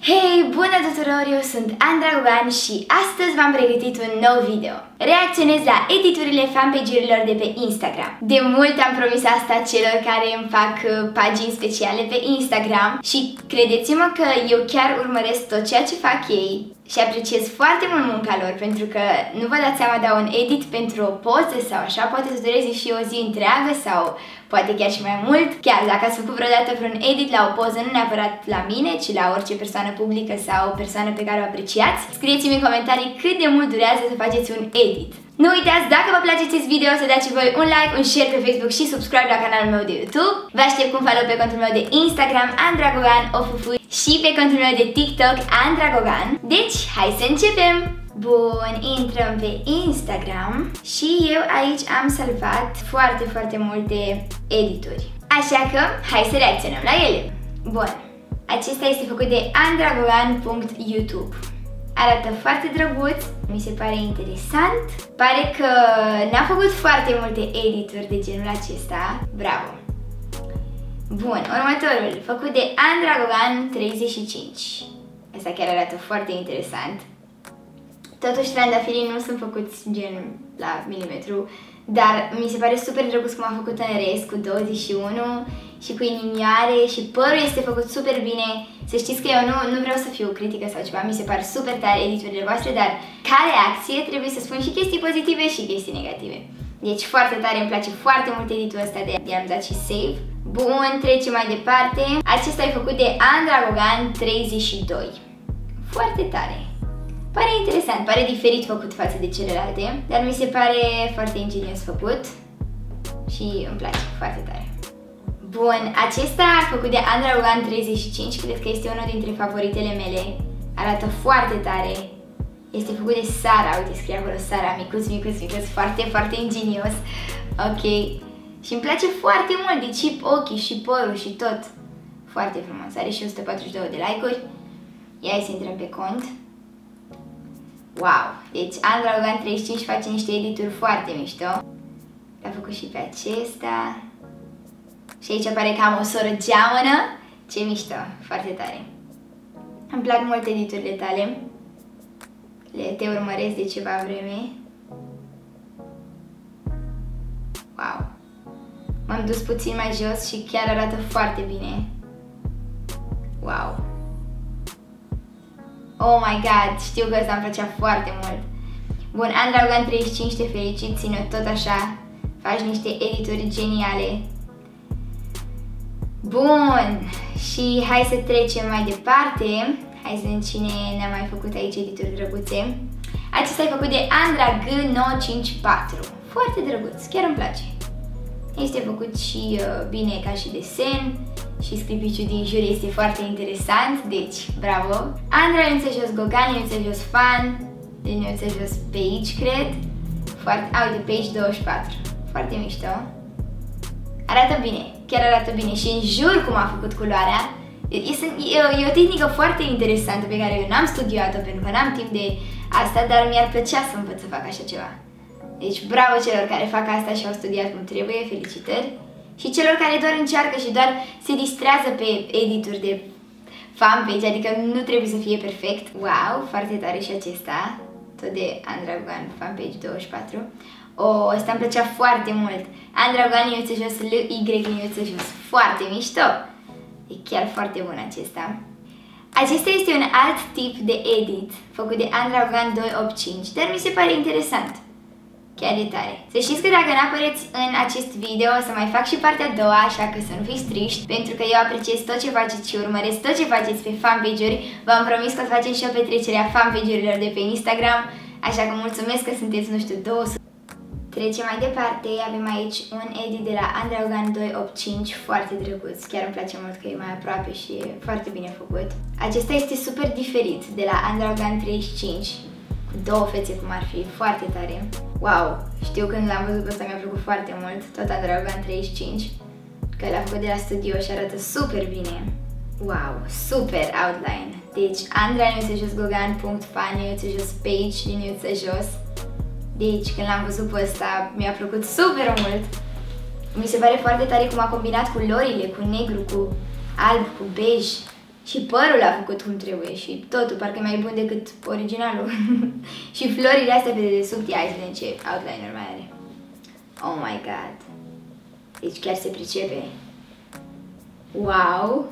Hei, bună tuturor, eu sunt Andra Gogan și astăzi v-am pregătit un nou video. Reacționez la editurile fanpage-urilor de pe Instagram. De mult am promis asta celor care îmi fac pagini speciale pe Instagram și credeți-mă că eu chiar urmăresc tot ceea ce fac ei și apreciez foarte mult munca lor, pentru că nu vă dați seama, dau un edit pentru o poză sau așa, poate să dureze și o zi întreagă sau poate chiar și mai mult. Chiar dacă ați făcut vreodată vreun edit la o poză, nu neapărat la mine, ci la orice persoană publică sau o persoană pe care o apreciați, scrieți-mi în comentarii cât de mult durează să faceți un edit. Nu uitați, dacă vă place acest video, să dați voi un like, un share pe Facebook și subscribe la canalul meu de YouTube. Vă aștept cu un follow pe contul meu de Instagram, Andra Gogan Ofufu, și pe contul meu de TikTok, Andra Gogan. Deci, hai să începem! Bun, intrăm pe Instagram și eu aici am salvat foarte multe edituri. Așa că, hai să reacționăm la ele. Bun, acesta este făcut de andragogan.youtube. Arată foarte drăguț, mi se pare interesant. Pare că n-a făcut foarte multe edituri de genul acesta. Bravo! Bun, următorul, făcut de andragogan35. Asta chiar arată foarte interesant. Totuși, trandafirii nu sunt făcuți gen la milimetru, dar mi se pare super drăguț cum a făcut în rest, cu 21 și cu inimioare, și părul este făcut super bine. Să știți că eu nu vreau să fiu critică sau ceva, mi se par super tare editurile voastre, dar ca reacție trebuie să spun și chestii pozitive și chestii negative. Deci foarte tare, îmi place foarte mult editul ăsta, de am dat și save. Bun, trecem mai departe. Acesta e făcut de andragogan32. Foarte tare. Pare interesant, pare diferit făcut față de celelalte, dar mi se pare foarte ingenios făcut și îmi place foarte tare. Bun, acesta făcut de andragogan35, cred că este unul dintre favoritele mele. Arată foarte tare. Este făcut de Sara, uite, scrie acolo Sara, micuț, foarte ingenios. Ok. Și îmi place foarte mult, deci și ochii, și părul, și tot. Foarte frumos, are și 142 de like-uri. Ia să intrăm pe cont. Wow! Deci andragogan35 face niște edituri foarte mișto. L-a făcut și pe acesta. Și aici apare că am o soră geamănă. Ce mișto! Foarte tare! Îmi plac mult editurile tale. Te urmăresc de ceva vreme. Wow! M-am dus puțin mai jos și chiar arată foarte bine. Wow! Oh my god, știu că ăsta îmi plăcea foarte mult. Bun, andragogan35, te felicit, ține tot așa. Faci niște edituri geniale. Bun, și hai să trecem mai departe. Hai să vedem cine ne-a mai făcut aici edituri drăguțe. Acesta e făcut de andrag954. Foarte drăguț, chiar îmi place. Este făcut și bine ca și desen. Și scripiciul din jur este foarte interesant, deci bravo! Andra, liniuță jos Gogan, liniuță jos fan, liniuță jos page, cred. Uite, page 24. Foarte mișto. Arată bine, chiar arată bine. Și în jur cum a făcut culoarea. E o tehnică foarte interesantă pe care eu n-am studiat-o, pentru că n-am timp de asta, dar mi-ar plăcea să învăț să fac așa ceva. Deci bravo celor care fac asta și au studiat cum trebuie, felicitări! Și celor care doar încearcă și doar se distrează pe edituri de fanpage, adică nu trebuie să fie perfect. Wow, foarte tare și acesta, tot de Andragogan, fanpage 24. Ăsta îmi plăcea foarte mult. Andragogan, liniuță jos, L-Y, liniuță jos. Foarte mișto! E chiar foarte bun acesta. Acesta este un alt tip de edit, făcut de Andragogan285, dar mi se pare interesant. Chiar e tare. Să știți că dacă n-apăreți în acest video, o să mai fac și partea a doua, așa că să nu fiți triști, pentru că eu apreciez tot ce faceți și urmăresc tot ce faceți pe fanpage-uri. V-am promis că o să facem și o petrecere a fanpage-urilor de pe Instagram, așa că mulțumesc că sunteți, nu știu, 200. Trecem mai departe, avem aici un edit de la andragogan285, foarte drăguț, chiar îmi place mult că e mai aproape și e foarte bine făcut. Acesta este super diferit de la andragogan35. Două fețe cum ar fi, foarte tare. Wow, știu când l-am văzut pe ăsta mi-a plăcut foarte mult, tot andragogan35, că l-a făcut de la studio și arată super bine. Wow, super outline. Deci andra_gogan.fan, page, liniuță jos. Deci când l-am văzut pe ăsta mi-a plăcut super mult. Mi se pare foarte tare cum a combinat culorile, cu negru, cu alb, cu bej. Și părul a făcut cum trebuie și totul, parcă e mai bun decât originalul. Și florile astea pe dedesubt, ia să vedem ce outliner mai are. Oh my god. Deci chiar se pricepe. Wow.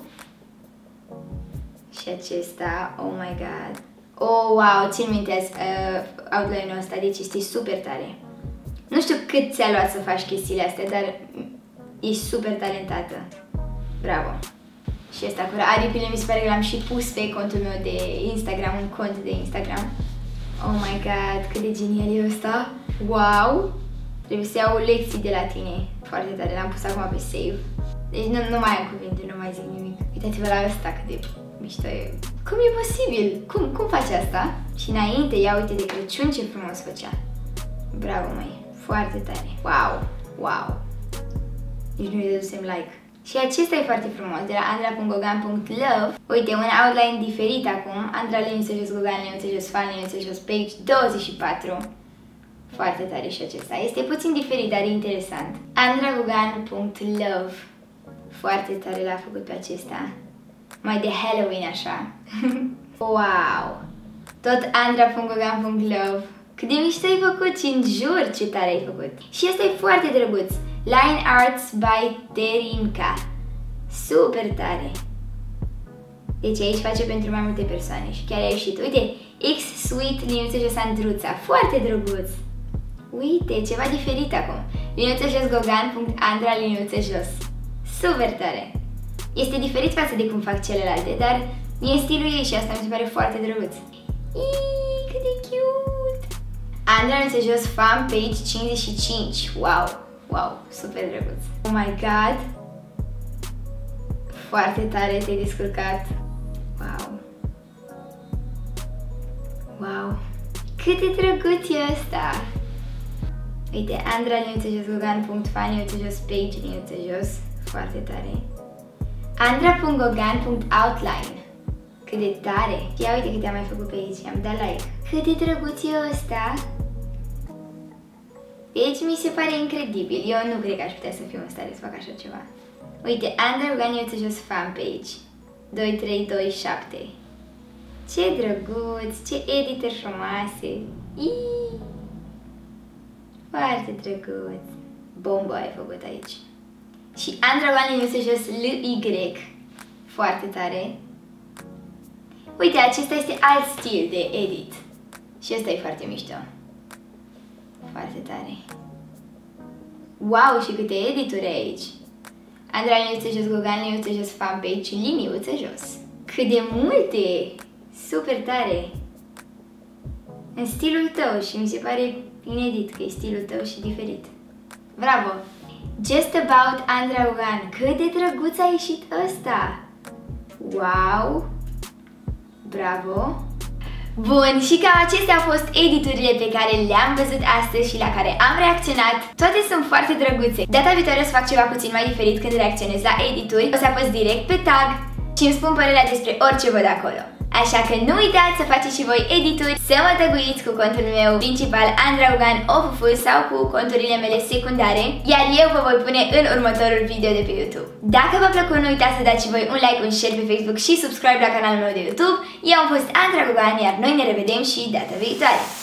Și acesta, oh my god. Oh, wow, țin minte outline-ul ăsta, deci este super tare. Nu știu cât ți-a luat să faci chestiile astea, dar ești super talentată. Bravo. Și ăsta cu aripile mi se pare că l-am și pus pe contul meu de Instagram, un cont de Instagram. Oh my god, cât de genial e ăsta. Wow. Trebuie să iau lecții de la tine. Foarte tare, l-am pus acum pe save. Deci nu mai am cuvinte, nu mai zic nimic. Uitați-vă la ăsta cât de mișto e. Cum e posibil? Cum faci asta? Și înainte, ia uite de Crăciun ce frumos făcea. Bravo, măi. Foarte tare. Wow. Wow. Nici nu-i dădusem like. Și acesta e foarte frumos, de la andra.gogan.love. Uite, un outline diferit acum. Andra _gogan _page 24. Foarte tare și acesta. Este puțin diferit, dar e interesant. andra.gogan.love. Foarte tare l-a făcut pe acesta. Mai de Halloween așa. Wow! Tot andra.gogan.love. Cât de mișto ai făcut și în jur ce tare ai făcut. Și ăsta e foarte drăguț. Line Arts by Terinca. Super tare. Deci aici face pentru mai multe persoane și chiar a ieșit. Uite, X Sweet _ Sandruța. Foarte drăguț. Uite, ceva diferit acum. _gogan.andra _ Super tare. Este diferit față de cum fac celelalte, dar e în stilul ei și asta mi se pare foarte drăguț. Iii, cât de cute! Andra _ fan page 55. Wow, wow, super drăguț. Oh my god! Foarte tare te-ai descurcat. Wow. Wow. Cât de drăguț e ăsta! Uite, Andra _ gogan.fan _ page _ foarte tare. Andra.gogan.outline. Cât de tare! Ia uite câte am mai făcut pe aici, am dat like. Cât de drăguț e ăsta! Deci mi se pare incredibil. Eu nu cred că aș putea să fiu în stare să fac așa ceva. Uite, Andra _ fanpage 2327. Ce drăguț, ce editări frumoase. Iii. Foarte drăguț. Bombă ai făcut aici. Și Andra _ly. Foarte tare. Uite, acesta este alt stil de edit. Și ăsta e foarte mișto. Foarte tare. Wow, și câte edituri aici. Andra _gogan fanpage liniuță jos. Cât de multe! Super tare! În stilul tău și mi se pare inedit că e stilul tău și diferit. Bravo! Just About Andra Gogan. Cât de drăguț a ieșit ăsta! Wow! Bravo! Bun, și cam acestea au fost editurile pe care le-am văzut astăzi și la care am reacționat. Toate sunt foarte drăguțe. Data viitoare o să fac ceva puțin mai diferit când reacționez la edituri. O să apăs direct pe tag și îmi spun părerea despre orice văd acolo. Așa că nu uitați să faceți și voi edituri, să mă tăguiți cu contul meu principal Andra Gogan Official sau cu conturile mele secundare, iar eu vă voi pune în următorul video de pe YouTube. Dacă v-a plăcut, nu uitați să dați și voi un like, un share pe Facebook și subscribe la canalul meu de YouTube. Eu am fost Andra Gogan, iar noi ne revedem și data viitoare.